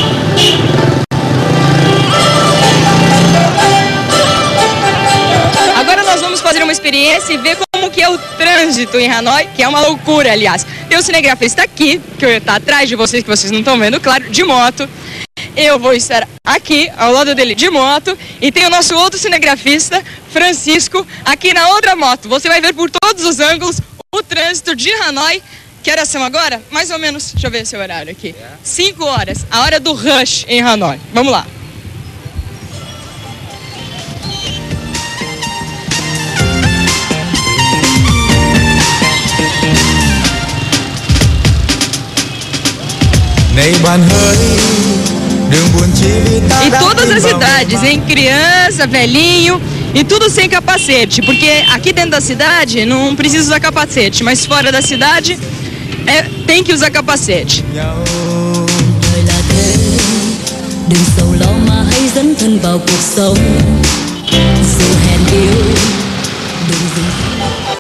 Agora nós vamos fazer uma experiência e ver como que é o trânsito em Hanoi, que é uma loucura, aliás. Tem o cinegrafista aqui, que está atrás de vocês, que vocês não estão vendo, claro, de moto. Eu vou estar aqui, ao lado dele, de moto. E tem o nosso outro cinegrafista, Francisco, aqui na outra moto. Você vai ver por todos os ângulos o trânsito de Hanoi. Que horas são agora? Mais ou menos, deixa eu ver seu horário aqui. 5 horas, a hora do rush em Hanoi. Vamos lá. E todas as idades, hein? Criança, velhinho e tudo sem capacete, porque aqui dentro da cidade não precisa usar capacete, mas fora da cidade tem que usar capacete. Đừng sầu lo mà hãy dấn thân vào cuộc sống.